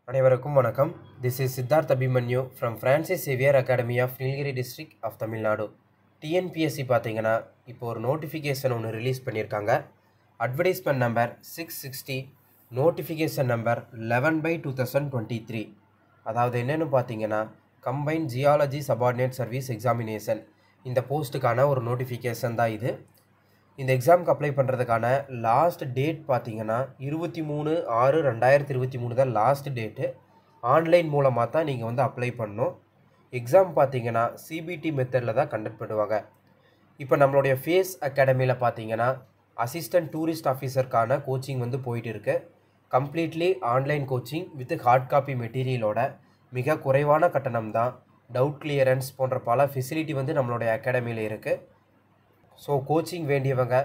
அனைவருக்கும் வணக்கம். This is Siddharth Abhimanyu from Francis Xavier Academy of Nilgiri District of Tamil Nadu. TNPSC பார்த்தீங்கன்னா இப்போ ஒரு நோட்டிஃபிகேஷன் ஒன்று ரிலீஸ் பண்ணியிருக்காங்க. Advertisement number 660, notification number 11/2023. அதாவது என்னென்னு பார்த்தீங்கன்னா combine geology subordinate service examination இந்த போஸ்ட்டுக்கான ஒரு நோட்டிஃபிகேஷன் தான் இது. இந்த எக்ஸாமுக்கு அப்ளை பண்ணுறதுக்கான லாஸ்ட் டேட் பார்த்தீங்கன்னா 23/6/2023 தான் லாஸ்ட் டேட்டு. ஆன்லைன் மூலமாக தான் நீங்கள் வந்து அப்ளை பண்ணணும். எக்ஸாம் பார்த்தீங்கன்னா சிபிடி மெத்தடில் தான் கண்டக்ட் பண்ணுவாங்க. இப்போ நம்மளுடைய ஃபேஸ் அகாடமியில் பார்த்தீங்கன்னா அசிஸ்டன்ட் டூரிஸ்ட் ஆஃபீஸருக்கான கோச்சிங் வந்து போயிட்டு இருக்கு. Completely online coaching with hard copy மெட்டீரியலோட மிக குறைவான கட்டணம் தான். டவுட் கிளியரன்ஸ் போன்ற பல ஃபெசிலிட்டி வந்து நம்மளுடைய அகாடமியில் இருக்குது. ஸோ கோச்சிங் வேண்டியவங்க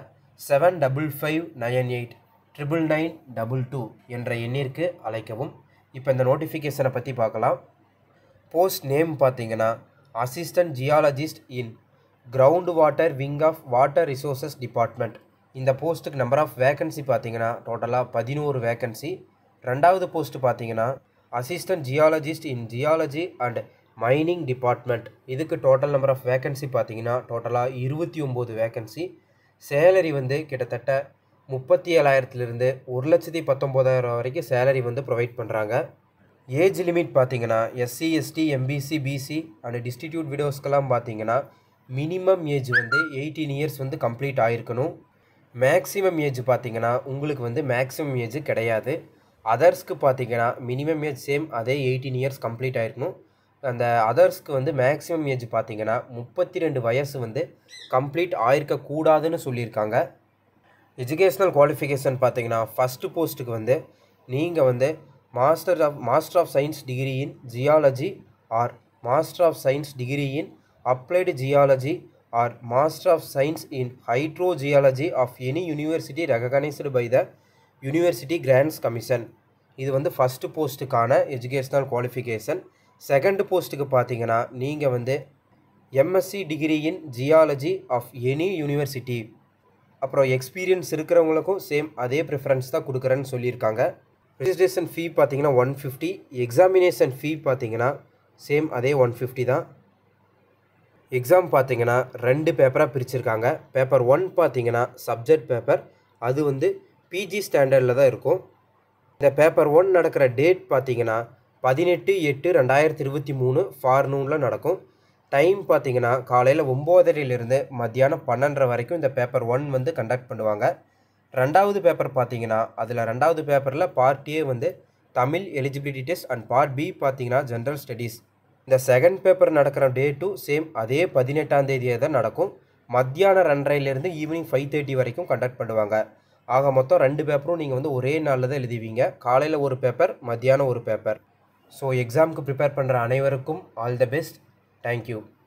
7559899922 என்ற எண்ணிற்கு அழைக்கவும். இப்போ இந்த நோட்டிஃபிகேஷனை பற்றி பார்க்கலாம். போஸ்ட் நேம் பார்த்தீங்கன்னா assistant geologist in ground water wing of water resources department. இந்த போஸ்ட்டுக்கு நம்பர் ஆஃப் வேக்கன்சி பார்த்தீங்கன்னா டோட்டலாக 11 வேக்கன்சி. ரெண்டாவது போஸ்ட்டு பார்த்தீங்கன்னா assistant geologist in geology and mining department. இதுக்கு டோட்டல் நம்பர் ஆஃப் வேக்கன்சி பார்த்தீங்கன்னா டோட்டலாக 29 வேக்கன்சி. சேலரி வந்து கிட்டத்தட்ட 37,000 1,19,000 வரைக்கும் சேலரி வந்து ப்ரொவைட் பண்ணுறாங்க. ஏஜ் லிமிட் பார்த்தீங்கன்னா SC ST MBC BC and distribute விடோஸ்க்கெல்லாம் பார்த்தீங்கன்னா மினிமம் ஏஜ் வந்து 18 இயர்ஸ் வந்து கம்ப்ளீட் ஆகிருக்கணும். மேக்ஸிமம் ஏஜ் பார்த்தீங்கன்னா உங்களுக்கு வந்து மேக்ஸிமம் ஏஜ் கிடையாது. அதர்ஸ்க்கு பார்த்தீங்கன்னா மினிமம் ஏஜ் சேம் அதே 18 இயர்ஸ் கம்ப்ளீட் ஆகிருக்கணும். அந்த அதர்ஸ்க்கு வந்து மேக்ஸிமம் ஏஜ் பார்த்தீங்கன்னா 32 வயசு வந்து கம்ப்ளீட் ஆயிருக்கக்கூடாதுன்னு சொல்லியிருக்காங்க. எஜுகேஷ்னல் குவாலிஃபிகேஷன் பார்த்தீங்கன்னா ஃபஸ்ட்டு போஸ்ட்டுக்கு வந்து நீங்கள் வந்து master of science degree in geology or master of science degree in applied geology or master of science in hydrogeology of any university recognised by the university grants commission. இது வந்து first போஸ்ட்டுக்கான educational qualification. Second போஸ்ட்டுக்கு பார்த்தீங்கன்னா நீங்கள் வந்து MSc degree in geology of any university. அப்புறம் experience இருக்கிறவங்களுக்கும் same அதே ப்ரிஃபரன்ஸ் தான் கொடுக்குறேன்னு சொல்லியிருக்காங்க. ரெஜிஸ்ட்ரேஷன் ஃபீ பார்த்தீங்கன்னா 150. எக்ஸாமினேஷன் ஃபீ பார்த்தீங்கன்னா சேம் அதே 150 தான். எக்ஸாம் பார்த்தீங்கன்னா 2 பேப்பராக பிரிச்சிருக்காங்க. பேப்பர் 1 பார்த்தீங்கன்னா சப்ஜெக்ட் பேப்பர், அது வந்து பிஜி ஸ்டாண்டர்டில் தான் இருக்கும். இந்த பேப்பர் 1 நடக்கிற டேட் பார்த்தீங்கன்னா 18/8/2023 ஃபார்னூனில் நடக்கும். டைம் பார்த்தீங்கன்னா காலையில் 9:30 மத்தியானம் 12:30 வரைக்கும் இந்த பேப்பர் 1 வந்து கண்டக்ட் பண்ணுவாங்க. ரெண்டாவது பேப்பர் பார்த்தீங்கன்னா அதில் ரெண்டாவது பேப்பரில் பார்ட் ஏ வந்து Tamil eligibility test and part B பார்த்தீங்கன்னா ஜென்ரல் ஸ்டடீஸ். இந்த செகண்ட் பேப்பர் நடக்கிற டேட்டும் சேம் அதே 18ஆம் தேதியே தான் நடக்கும். மத்தியானம் 2:30 ஈவினிங் 5:30 வரைக்கும் கண்டக்ட் பண்ணுவாங்க. ஆக மொத்தம் 2 பேப்பரும் நீங்கள் வந்து ஒரே நாளில் தான் எழுதுவீங்க. காலையில் ஒரு பேப்பர், மத்தியானம் ஒரு பேப்பர். ஸோ எக்ஸாமுக்கு ப்ரிப்பேர் பண்ணுற அனைவருக்கும் ஆல் த பெஸ்ட். தேங்க்யூ.